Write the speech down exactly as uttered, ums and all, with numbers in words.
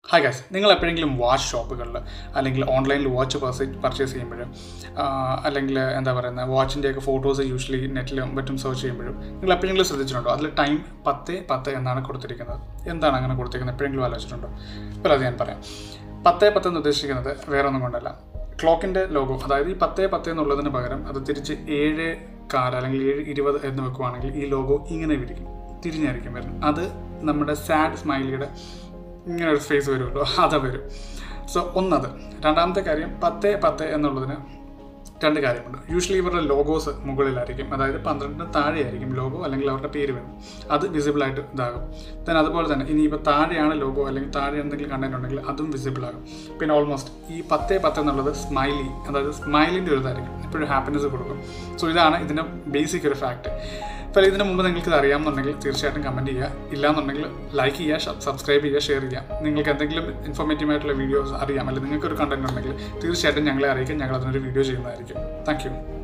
Hi guys, നിങ്ങൾ എപ്പോഴെങ്കിലും watch ഷോപ്പുകളിൽ അല്ലെങ്കിൽ ഓൺലൈനിൽ വാച്ച് പർച്ചേസ് ചെയ്യുമ്പോഴും അല്ലെങ്കിൽ എന്താ പറയുന്നത് വാച്ചിൻ്റെയൊക്കെ ഫോട്ടോസ് യൂഷ്വലി നെറ്റിലും മറ്റും സെർച്ച് ചെയ്യുമ്പോഴും നിങ്ങൾ എപ്പോഴെങ്കിലും ശ്രദ്ധിച്ചിട്ടുണ്ടോ? അതിൽ ടൈം പത്ത് പത്ത് എന്നാണ് കൊടുത്തിരിക്കുന്നത്. എന്താണ് അങ്ങനെ കൊടുത്തിരിക്കുന്നത്? എപ്പോഴെങ്കിലും ആലോചിച്ചിട്ടുണ്ടോ? ഇപ്പോൾ അത് ഞാൻ പറയാം. പത്ത് പത്ത് എന്ന് ഉദ്ദേശിക്കുന്നത് വേറെ ഒന്നും കൊണ്ടല്ല. ക്ലോക്കിൻ്റെ ലോഗോ, അതായത് ഈ പത്ത് പത്ത് എന്നുള്ളതിന് പകരം അത് തിരിച്ച് ഏഴ് കാല് അല്ലെങ്കിൽ ഏഴ് ഇരുപത് എന്ന് വെക്കുവാണെങ്കിൽ ഈ ലോഗോ ഇങ്ങനെ വിരിക്കും, തിരിഞ്ഞായിരിക്കും വരുന്നത്. അത് നമ്മുടെ സാഡ് സ്മൈലിയുടെ ഇങ്ങനെ ഒരു ഫേസ് വരുമല്ലോ, അത് വരും. സോ ഒന്നത്. രണ്ടാമത്തെ കാര്യം, പത്ത് പത്ത് എന്നുള്ളതിന് രണ്ട് കാര്യമുണ്ട്. യൂഷ്വലി ഇവരുടെ ലോഗോസ് മുകളിലായിരിക്കും, അതായത് പന്ത്രണ്ടിന് താഴെയായിരിക്കും ലോഗോ അല്ലെങ്കിൽ അവരുടെ പേര് വരും. അത് വിസിബിളായിട്ട് ഇതാകും. ദെൻ അതുപോലെ തന്നെ ഇനിയിപ്പോൾ താഴെയാണ് ലോഗോ അല്ലെങ്കിൽ താഴെ എന്തെങ്കിലും കണ്ടന്റ് ഉണ്ടെങ്കിൽ അതും വിസിബിൾ ആകും. പിന്നെ ഓൾമോസ്റ്റ് ഈ പത്ത് പത്ത് എന്നുള്ളത് സ്മൈലി, അതായത് സ്മൈലിൻ്റെ ഒരു ഇതായിരിക്കും, എപ്പോഴും ഹാപ്പിനെസ് കൊടുക്കും. സോ ഇതാണ് ഇതിൻ്റെ ബേസിക് ഒരു ഫാക്റ്റ്. അപ്പോൾ ഇതിന് മുമ്പ് നിങ്ങൾക്ക് ഇത് അറിയാമെന്നുണ്ടെങ്കിൽ തീർച്ചയായിട്ടും കമൻറ്റ് ചെയ്യുക. ഇല്ലാന്നുണ്ടെങ്കിൽ ലൈക്ക് ചെയ്യുക, സബ്സ്ക്രൈബ് ചെയ്യുക, ഷെയർ ചെയ്യുക. നിങ്ങൾക്ക് എന്തെങ്കിലും ഇൻഫോർമേറ്റീവ് ആയിട്ടുള്ള വീഡിയോസ് അറിയാം അല്ലെങ്കിൽ നിങ്ങൾക്കൊരു കണ്ടന്റ് ഉണ്ടെങ്കിൽ തീർച്ചയായിട്ടും ഞങ്ങളെ അറിയിക്കാം. ഞങ്ങൾ അതിനൊരു വീഡിയോ ചെയ്യുന്നതായിരിക്കും. Thank U.